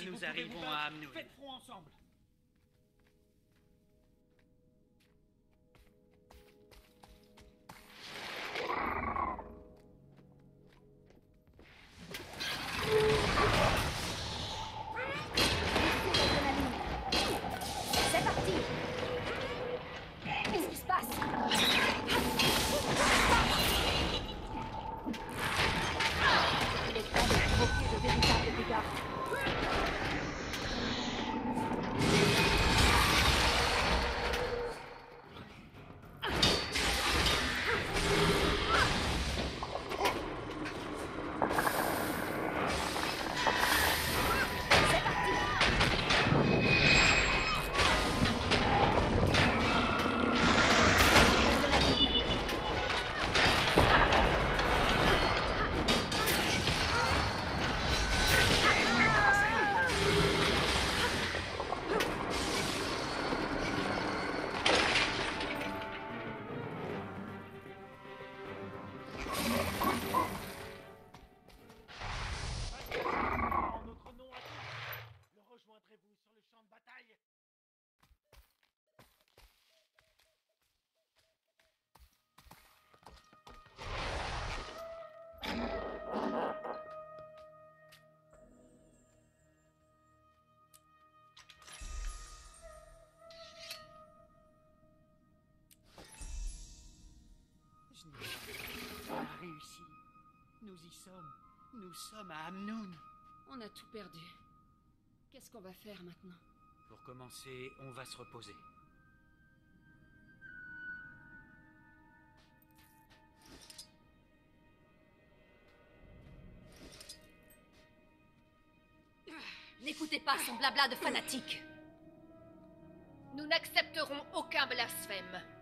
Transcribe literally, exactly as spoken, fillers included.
si nous vous pouvez arrivons vous à battre, Amnoun. faites front ensemble. C'est parti. Qu'est-ce qui se passe? Il est temps de provoquer de véritables dégâts. En notre nom à tous, le rejoindrez-vous sur le champ de bataille? Je n'ai pas réussi. Nous y sommes. Nous sommes à Amnoun. On a tout perdu. Qu'est-ce qu'on va faire maintenant? Pour commencer, on va se reposer. N'écoutez pas son blabla de fanatique. Nous n'accepterons aucun blasphème.